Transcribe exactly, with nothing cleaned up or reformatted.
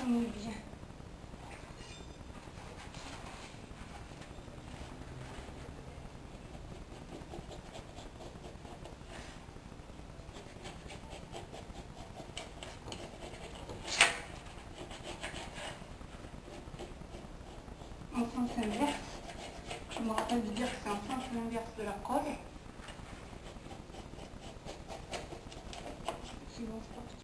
mouille bien. En sens inverse. Je me rappelle de dire que c'est en sens inverse de la colle. Sinon, je pense